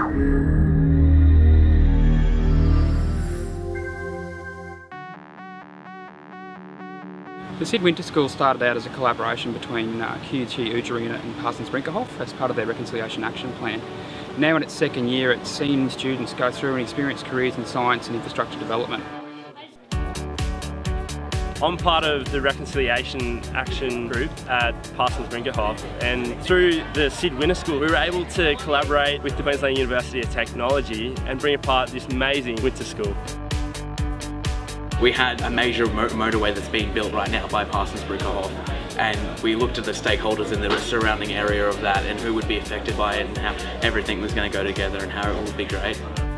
The SID Winter School started out as a collaboration between Oodgeroo Unit and Parsons Brinckerhoff as part of their Reconciliation Action Plan. Now in its second year, it's seen students go through and experience careers in science and infrastructure development. I'm part of the Reconciliation Action Group at Parsons Brinckerhoff, and through the SID Winter School we were able to collaborate with the Queensland University of Technology and bring apart this amazing winter school. We had a major motorway that's being built right now by Parsons Brinckerhoff, and we looked at the stakeholders in the surrounding area of that and who would be affected by it and how everything was going to go together and how it would be great.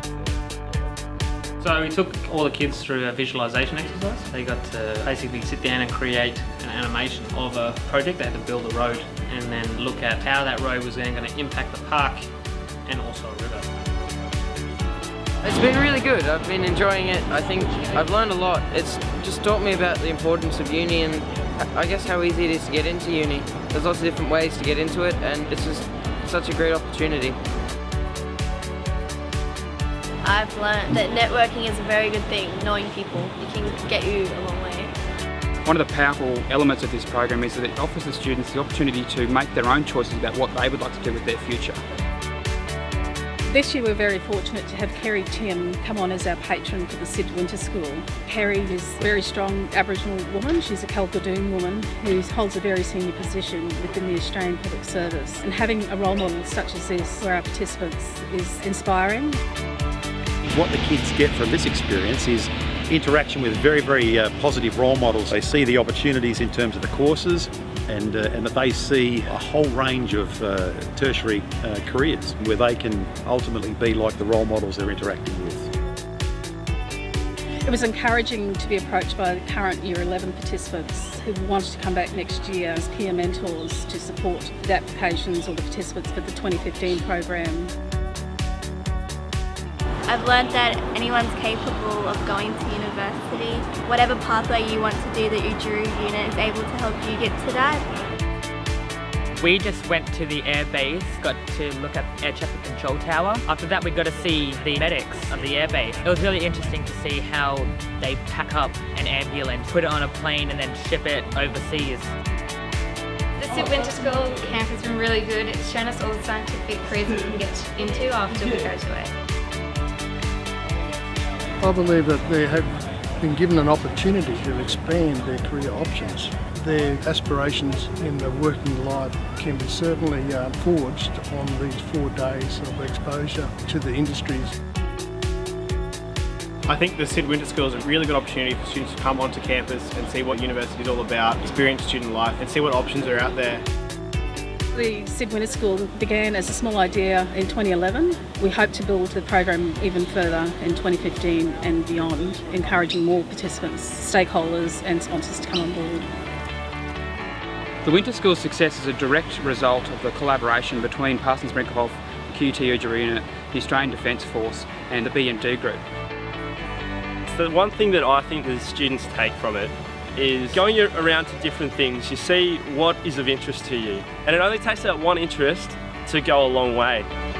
So we took all the kids through a visualisation exercise. They got to basically sit down and create an animation of a project. They had to build a road and then look at how that road was then going to impact the park and also a river. It's been really good. I've been enjoying it. I think I've learned a lot. It's just taught me about the importance of uni and I guess how easy it is to get into uni. There's lots of different ways to get into it and it's just such a great opportunity. I've learned that networking is a very good thing. Knowing people, it can get you a long way. One of the powerful elements of this program is that it offers the students the opportunity to make their own choices about what they would like to do with their future. This year we're very fortunate to have Kerry Tim come on as our patron for the SID Winter School. Kerry is a very strong Aboriginal woman. She's a Kalkadoon woman who holds a very senior position within the Australian Public Service. And having a role model such as this for our participants is inspiring. What the kids get from this experience is interaction with very positive role models. They see the opportunities in terms of the courses and that they see a whole range of tertiary careers where they can ultimately be like the role models they're interacting with. It was encouraging to be approached by the current Year 11 participants who wanted to come back next year as peer mentors to support the applications or the participants for the 2015 program. I've learned that anyone's capable of going to university. Whatever pathway you want to do, the Oodgeroo Unit is able to help you get to that. We just went to the air base, got to look at air traffic control tower. After that we got to see the medics of the air base. It was really interesting to see how they pack up an ambulance, put it on a plane and then ship it overseas. The SID Winter School camp has been really good. It's shown us all the scientific careers we can get into after we go to it. I believe that they have been given an opportunity to expand their career options. Their aspirations in the working life can be certainly forged on these 4 days of exposure to the industries. I think the SID Winter School is a really good opportunity for students to come onto campus and see what university is all about, experience student life and see what options are out there. The SID Winter School began as a small idea in 2011. We hope to build the program even further in 2015 and beyond, encouraging more participants, stakeholders and sponsors to come on board. The Winter School's success is a direct result of the collaboration between Parsons Brinckerhoff, the Oodgeroo Unit, the Australian Defence Force and the B&D Group. So one thing that I think the students take from it is going around to different things. You see what is of interest to you, and it only takes that one interest to go a long way.